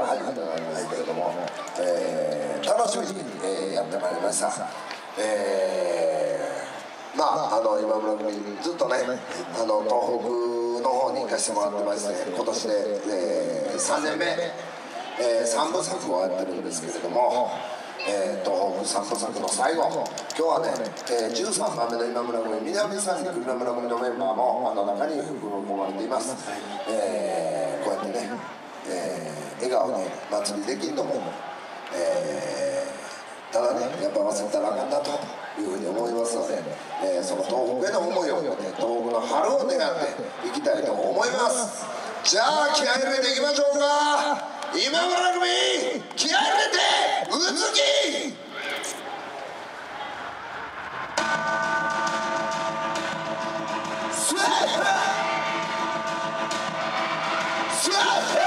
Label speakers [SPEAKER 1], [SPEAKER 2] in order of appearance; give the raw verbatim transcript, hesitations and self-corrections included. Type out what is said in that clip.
[SPEAKER 1] は初めてなんですけれども、えー、楽しみに、えー、やってまいりました。えー、まああの今村組ずっとねあの東北の方に行かせてもらってまして、今年で、えー、さんねんめ、えー、さんぶさくをやってるんですけれども、えー、東北さんぶさくの最後、今日はね、えー、じゅうさんばんめの今村組、南三陸今村組のメンバーもあの中に含まれています。えー、こうやってね、えー、笑顔で祭りできるのも、えー、ただねやっぱ忘れたらあかんなというふうに思いますので、えー、その東北への思いを、ね、東北の春を願っていきたいと思います。じゃあ気合い入れていきましょうか。今村組気合い入れてうずきスワッスワッ